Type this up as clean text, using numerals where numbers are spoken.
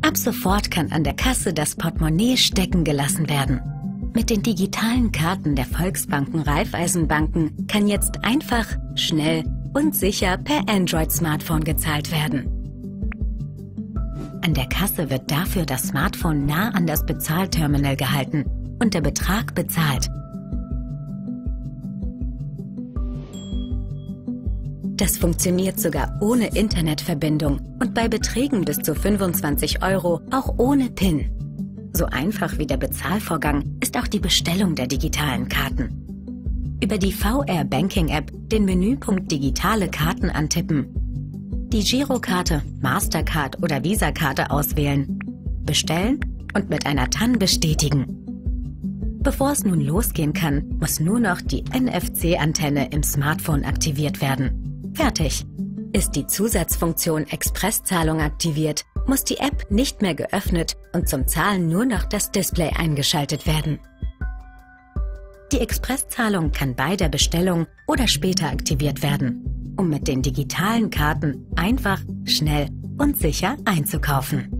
Ab sofort kann an der Kasse das Portemonnaie stecken gelassen werden. Mit den digitalen Karten der Volksbanken, Raiffeisenbanken kann jetzt einfach, schnell und sicher per Android-Smartphone gezahlt werden. An der Kasse wird dafür das Smartphone nah an das Bezahlterminal gehalten und der Betrag bezahlt. Das funktioniert sogar ohne Internetverbindung und bei Beträgen bis zu 25 € auch ohne PIN. So einfach wie der Bezahlvorgang ist auch die Bestellung der digitalen Karten. Über die VR Banking App den Menüpunkt Digitale Karten antippen, die Girokarte, Mastercard oder Visa-Karte auswählen, bestellen und mit einer TAN bestätigen. Bevor es nun losgehen kann, muss nur noch die NFC-Antenne im Smartphone aktiviert werden. Fertig! Ist die Zusatzfunktion Expresszahlung aktiviert, muss die App nicht mehr geöffnet und zum Zahlen nur noch das Display eingeschaltet werden. Die Expresszahlung kann bei der Bestellung oder später aktiviert werden, um mit den digitalen Karten einfach, schnell und sicher einzukaufen.